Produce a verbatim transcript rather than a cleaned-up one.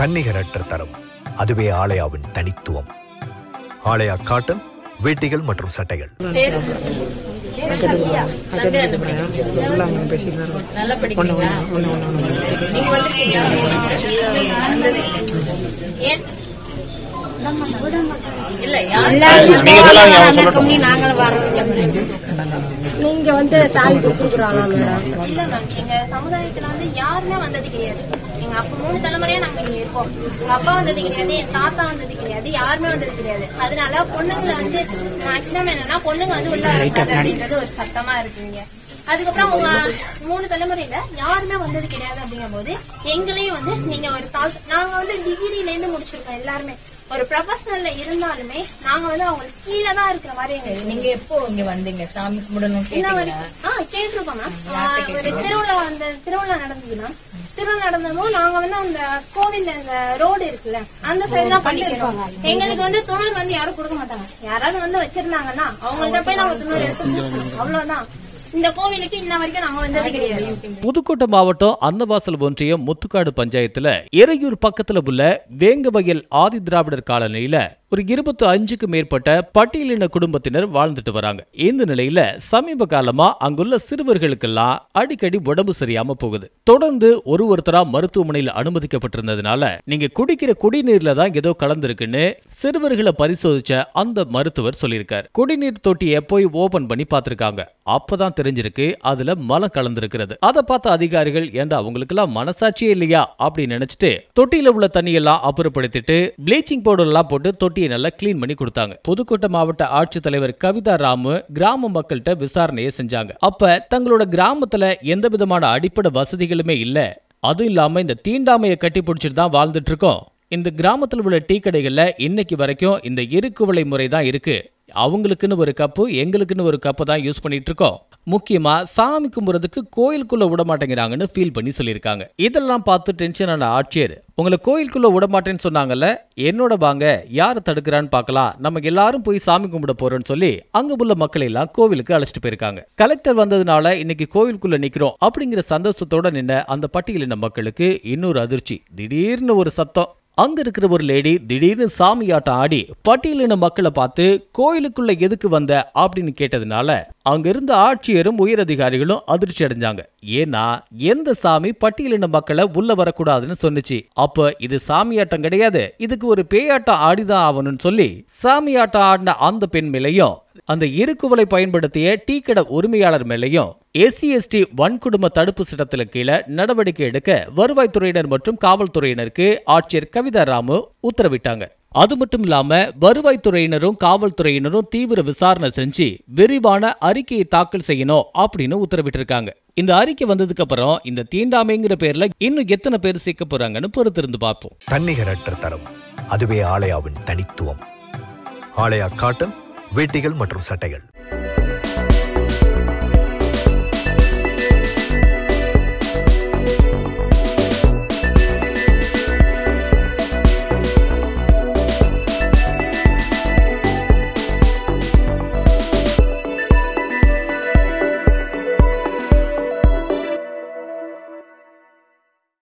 தன்னிகரற்ற தரம், அதுவே ஆலயாவின் தனித்துவம். ஆலயா காட்டன் வேட்டிகள் மற்றும் சட்டைகள். நீங்க வந்து சாமி கொடுக்குறாங்க மேடம். இல்ல மேம், எங்க சமுதாயத்துல வந்து யாருமே வந்தது கிடையாது. எங்க அப்பா மூணு தலைமுறையா நாங்க இங்க இருக்கோம். எங்க அப்பா வந்தது கிடையாது, என் தாத்தா வந்தது கிடையாது, யாருமே வந்தது கிடையாது. அதனால பொண்ணுங்க வந்து மேக்சிமம் என்னன்னா பொண்ணுங்க வந்து உள்ள அப்படின்றது ஒரு சட்டமா இருக்குங்க. அதுக்கப்புறம் உங்க மூணு தலைமுறையில யாருமே வந்தது கிடையாது அப்படிங்கும் போது எங்களையும் வந்து நீங்க ஒரு தாள் நாங்க வந்து டிகிரில இருந்து முடிச்சிருக்கோம். எல்லாருமே ஒரு ப்ரொஃபஷனல்ல இருந்தாலுமே நாங்க வந்து அவங்களுக்கு கீழே தான் இருக்கிற மாதிரி எங்க. நீங்க எப்போ இங்க வந்தீங்க சாமி கும்பிடணும் கேட்டிருக்கோம் மேம். ஒரு திருவிழா அந்த திருவிழா நடந்ததுன்னா திருவிழா நடந்ததும் நாங்க வந்து அந்த கோவில் அந்த ரோடு இருக்குல்ல அந்த சைடு தான் பண்ணிருக்கோம். எங்களுக்கு வந்து தொழில் வந்து யாரும் கொடுக்க மாட்டாங்க. யாராவது வந்து வச்சிருந்தாங்கன்னா அவங்கள்ட்ட போய் நாங்க தொண்ணூறு எடுத்து அவ்வளவுதான். இந்த கோவிலுக்கு இன்ன வரைக்கும் நாங்க வந்தது கிடையாது. புதுக்கோட்டை மாவட்டம் அன்னவாசல் ஒன்றியம் முத்துக்காடு பஞ்சாயத்துல எரையூர் பக்கத்துல உள்ள வேங்கவயல் ஆதி திராவிடர் காலனியில ஒரு இருபத்தி அஞ்சுக்கு மேற்பட்ட பட்டியலின குடும்பத்தினர் வாழ்ந்துட்டு வராங்க. இந்த நிலையில சமீப காலமா அங்குள்ள சிறுவர்களுக்கெல்லாம் அடிக்கடி உடம்பு சரியாம போகுது. தொடர்ந்து ஒரு ஒருத்தரா மருத்துவமனையில் அனுமதிக்கப்பட்டிருந்ததுனால நீங்க குடிக்கிற குடிநீர்ல தான் ஏதோ கலந்துருக்குன்னு சிறுவர்களை பரிசோதிச்ச அந்த மருத்துவர் சொல்லியிருக்காரு. குடிநீர் தொட்டியை போய் ஓபன் பண்ணி பார்த்திருக்காங்க. அப்பதான் தெரிஞ்சிருக்கு அதுல மலம் கலந்திருக்கிறது. அதை பார்த்த அதிகாரிகள் ஏண்டா அவங்களுக்கு எல்லாம் மனசாட்சியே இல்லையா அப்படின்னு நினைச்சிட்டு தொட்டியில உள்ள தண்ணியெல்லாம் அப்புறப்படுத்திட்டு பிளீச்சிங் பவுடர் எல்லாம் போட்டு தொட்டி நல்லா கிளீன் பண்ணி கொடுத்தாங்க. புதுக்கோட்டை மாவட்ட ஆட்சித்தலைவர் கவிதா ராமு கிராம மக்கள்கிட்ட விசாரணையை செஞ்சாங்க. அப்ப தங்களோட கிராமத்துல எந்த விதமான அடிப்படை வசதிகளுமே இல்ல, அதுவும் இல்லாம இந்த தீண்டாமையை கட்டி பிடிச்சிட்டு தான் வாழ்ந்துட்டு இருக்கோம். இந்த கிராமத்தில் உள்ள டீ கடைகள்ல இன்னைக்கு வரைக்கும் இந்த இருக்குவளை முறை தான் இருக்கு. அவங்களுக்குன்னு ஒரு கப்பு, எங்களுக்குன்னு ஒரு கப்பு தான் யூஸ் பண்ணிட்டு இருக்கோம். முக்கியமா சாமி கும்புறதுக்கு கோயிலுக்குள்ள விட மாட்டேங்கிறாங்கன்னு ஃபீல் பண்ணி சொல்லியிருக்காங்க. இதெல்லாம் பார்த்து டென்ஷன் ஆன ஆட்சியர், உங்களை கோயிலுக்குள்ள விட மாட்டேன்னு சொன்னாங்கல்ல, என்னோட வாங்க, யாரை தடுக்கிறான்னு பார்க்கலாம், நம்ம எல்லாரும் போய் சாமி கும்பிட போறோம்னு சொல்லி அங்க உள்ள மக்களை எல்லாம் கோவிலுக்கு அழைச்சிட்டு போயிருக்காங்க. கலெக்டர் வந்ததுனால இன்னைக்கு கோவிலுக்குள்ள நிக்கிறோம் அப்படிங்கிற சந்தோஷத்தோட நின்ன அந்த பட்டியலின மக்களுக்கு இன்னொரு அதிர்ச்சி. திடீர்னு ஒரு சத்தம். அங்க இருக்கிற ஒரு லேடி திடீர்னு சாமியாட்டம் ஆடி பட்டியலின மக்களை பார்த்து கோயிலுக்குள்ள எதுக்கு வந்த அப்படின்னு கேட்டதுனால அங்க இருந்த ஆட்சியரும் உயரதிகாரிகளும் அதிர்ச்சி அடைஞ்சாங்க. ஏன்னா எந்த சாமி பட்டியலின மக்களை உள்ள வரக்கூடாதுன்னு சொன்னிச்சு. அப்ப இது சாமியாட்டம் கிடையாது, இதுக்கு ஒரு பேயாட்டம் ஆடிதான் ஆகணும்னு சொல்லி சாமியாட்டம் ஆடின அந்த பெண் மேலையும் அந்த இருக்குவலை பயன்படுத்திய டீ கடை உரிமையாளர் மேலையும் எஸ்சி எஸ்டி வன்குடும்ப தடுப்பு சட்டத்தில் கீழே நடவடிக்கை எடுக்க வருவாய்த்துறையினர் மற்றும் காவல்துறையினருக்கு ஆட்சியர் கவிதா ராமு உத்தரவிட்டாங்க. அது மட்டும் இல்லாம வருவாய்த்துறையினரும் காவல்துறையினரும் தீவிர விசாரணை செஞ்சு விரிவான அறிக்கையை தாக்கல் செய்யணும் அப்படின்னு உத்தரவிட்டிருக்காங்க. இந்த அறிக்கை வந்ததுக்கு அப்புறம் இந்த தீண்டாமைங்கிற பேர்ல இன்னும் எத்தனை பேர் சேர்க்க போறாங்கன்னு பொறுத்திருந்து பார்ப்போம். தன்னிகரற்ற தரம், அதுவே ஆலயாவின் தனித்துவம். ஆலயா காட்டன் வேட்டிகள் மற்றும் சட்டைகள்.